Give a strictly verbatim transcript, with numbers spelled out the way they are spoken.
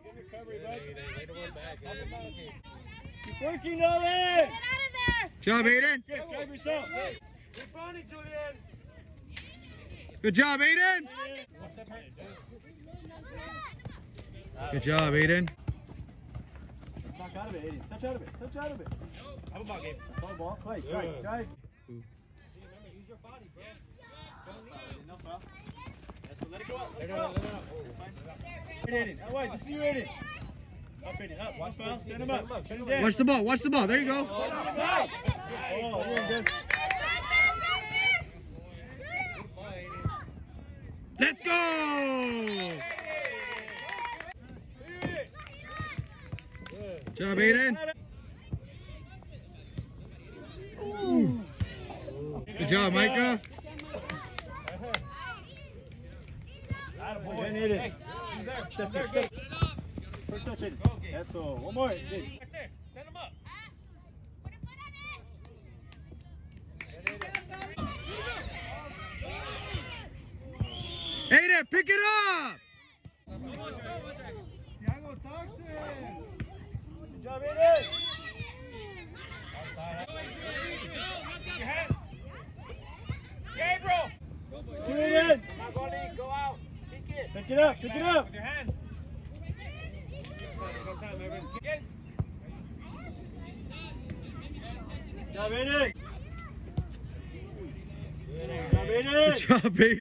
recovery, bud. Keep working on it. Good job, Aiyden. Good, drive yourself. Keep on it, Julian. Good job, Aiyden. Good job, Aiyden. Knock out of it, Aiyden. Touch out of it. Touch out of it. Have a ball game. Ball, ball, play. Drive, drive. Remember, use your body, bro. No foul. So let it go up. Let it go. Let it go. Aiyden, out wide. This is you, Aiyden. Up, Aiyden. Up. Watch foul. Stand him up. Stand him down. Watch the ball. Watch the ball. There you go. Oh, you're good. Let's go. Good job, Aiyden. Ooh. Good job, Micah. Again, Aiyden. Step, step, step. First touch, Aiyden. That's all. One more. Good. Right there. Stand him up. Aiyden, pick it up. Thiago, talk to him. Good job, Aiyden. Your hands. Gabriel. Aiyden. Go out. Kick it. Pick it up. Pick it up. With your hands. Get. Good job, Aiyden. Good job, Aiyden. Good job, Aiyden.